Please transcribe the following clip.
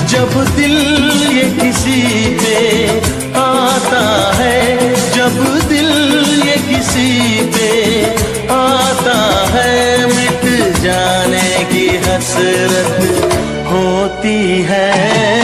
जब दिल ये किसी पे आता है, जब दिल ये किसी पे आता है, मिट जाने की हसरत होती है।